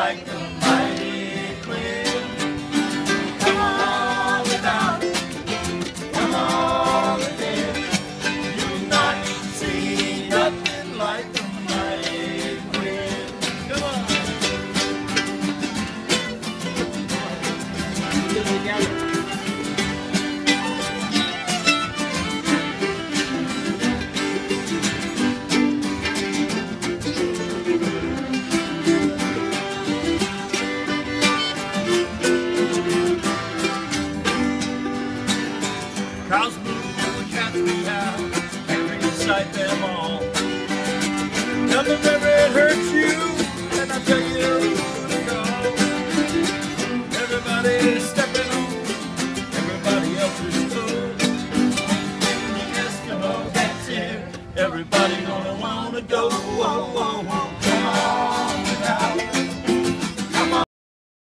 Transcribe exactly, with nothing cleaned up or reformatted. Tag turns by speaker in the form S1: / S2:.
S1: like the mighty Quinn. Come on without, come on within. You'll not see nothing like the mighty Quinn. Come on. Cows moo and cats meow, can't recite them all. Tell them wherever it hurts you, and I'll tell you who to go. Everybody's stepping on everybody else's toes. When the Eskimo gets here, everybody gonna wanna go. Oh, oh, oh.